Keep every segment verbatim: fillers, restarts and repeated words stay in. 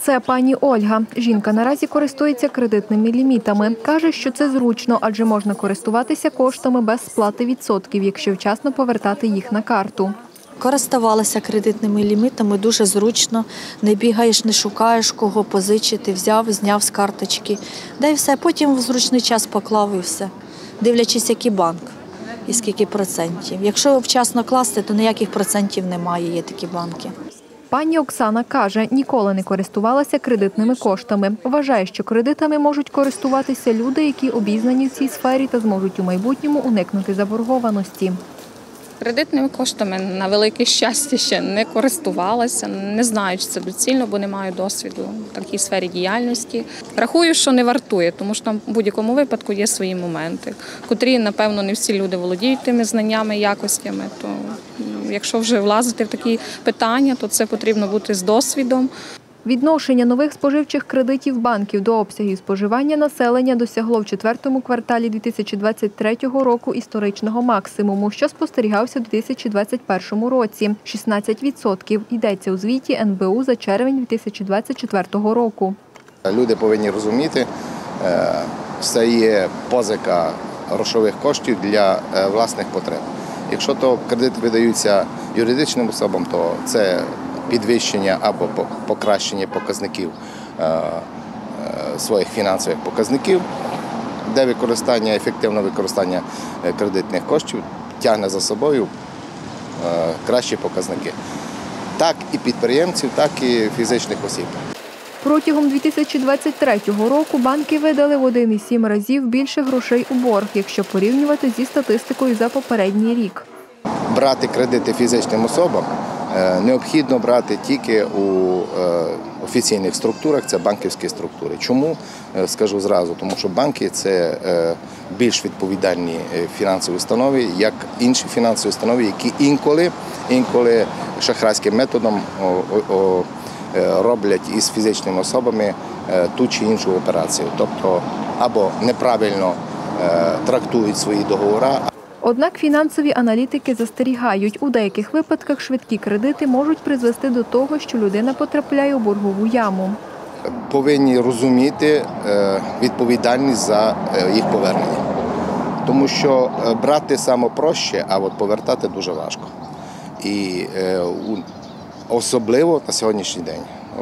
Це пані Ольга. Жінка наразі користується кредитними лімітами. Каже, що це зручно, адже можна користуватися коштами без сплати відсотків, якщо вчасно повертати їх на карту. Користувалася кредитними лімітами, дуже зручно. Не бігаєш, не шукаєш, кого позичити, взяв, зняв з карточки. Да і все, потім в зручний час поклав і все. Дивлячись, який банк і скільки процентів. Якщо вчасно класти, то ніяких процентів немає, є такі банки. Пані Оксана каже, ніколи не користувалася кредитними коштами. Вважає, що кредитами можуть користуватися люди, які обізнані в цій сфері та зможуть у майбутньому уникнути заборгованості. Кредитними коштами, на велике щастя, ще не користувалася. Не знаю, чи це доцільно, бо не маю досвіду в такій сфері діяльності. Рахую, що не вартує, тому що там в будь-якому випадку є свої моменти, котрі, напевно, не всі люди володіють тими знаннями, якостями. То якщо вже влазити в такі питання, то це потрібно бути з досвідом. Відношення нових споживчих кредитів банків до обсягів споживання населення досягло в четвертому кварталі дві тисячі двадцять третього року історичного максимуму, що спостерігався у дві тисячі двадцять першому році – шістнадцять відсотків, йдеться у звіті ен бе у за червень дві тисячі двадцять четвертого року. Люди повинні розуміти, це є позика грошових коштів для власних потреб. Якщо то кредити видаються юридичним особам, то це підвищення або покращення показників своїх фінансових показників, де використання, ефективне використання кредитних коштів тягне за собою кращі показники. Так і підприємців, так і фізичних осіб. Протягом дві тисячі двадцять третього року банки видали в один і сім разів більше грошей у борг, якщо порівнювати зі статистикою за попередній рік. Брати кредити фізичним особам необхідно брати тільки у офіційних структурах, це банківські структури. Чому? Скажу зразу, тому що банки – це більш відповідальні фінансові установи, як інші фінансові установи, які інколи, інколи шахрайським методом роблять із фізичними особами ту чи іншу операцію. Тобто або неправильно трактують свої договори. Однак фінансові аналітики застерігають, у деяких випадках швидкі кредити можуть призвести до того, що людина потрапляє у боргову яму. Повинні розуміти відповідальність за їх повернення. Тому що брати саме проще, а от повертати дуже важко. І особливо на сьогоднішній день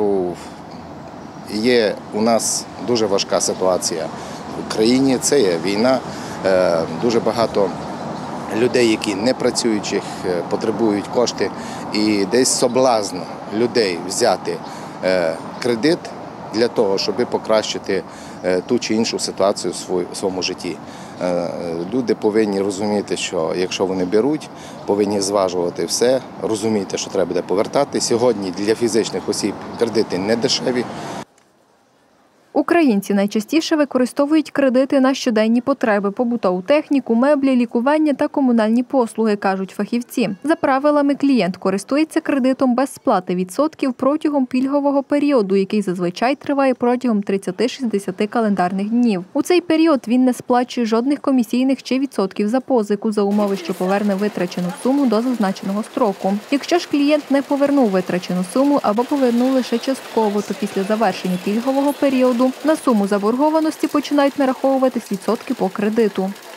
є у нас дуже важка ситуація в Україні, це є війна, дуже багато людей, які не працюючих, потребують кошти, і десь соблазн людей взяти кредит для того, щоб покращити ту чи іншу ситуацію в своєму житті. Люди повинні розуміти, що якщо вони беруть, повинні зважувати все, розуміти, що треба буде повертати. Сьогодні для фізичних осіб кредити не дешеві. Українці найчастіше використовують кредити на щоденні потреби – побутову техніку, меблі, лікування та комунальні послуги, кажуть фахівці. За правилами, клієнт користується кредитом без сплати відсотків протягом пільгового періоду, який зазвичай триває протягом тридцяти-шістдесяти календарних днів. У цей період він не сплачує жодних комісійних чи відсотків за позику за умови, що поверне витрачену суму до зазначеного строку. Якщо ж клієнт не повернув витрачену суму або повернув лише частково, то після завершення пільгового періоду на суму заборгованості починають нараховуватись відсотки по кредиту.